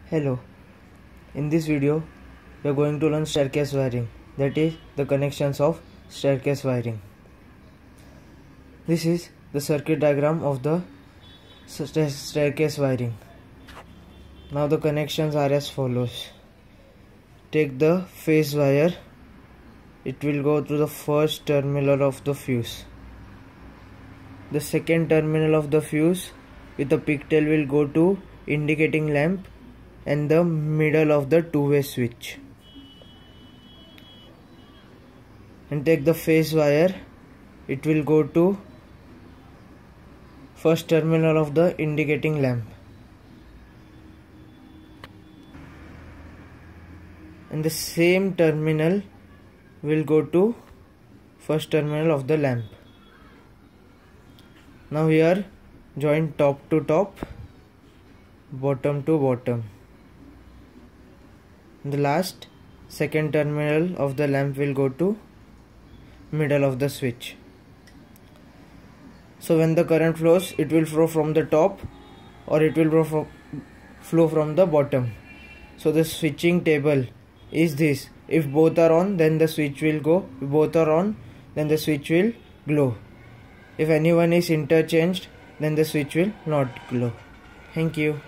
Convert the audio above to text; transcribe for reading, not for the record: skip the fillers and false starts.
Hello, in this video we are going to learn staircase wiring, that is the connections of staircase wiring. This is the circuit diagram of the staircase wiring. Now the connections are as follows. Take the phase wire, it will go through the first terminal of the fuse. The second terminal of the fuse with the pigtail will go to indicating lamp and the middle of the two-way switch. And take the phase wire, it will go to first terminal of the indicating lamp. And the same terminal will go to first terminal of the lamp. Now here join top to top, bottom to bottom. The last second terminal of the lamp will go to middle of the switch. So when the current flows, it will flow from the top or it will flow from the bottom. So the switching table is this. If both are on, then the switch will go. If both are on, then the switch will glow. If anyone is interchanged, then the switch will not glow. Thank you.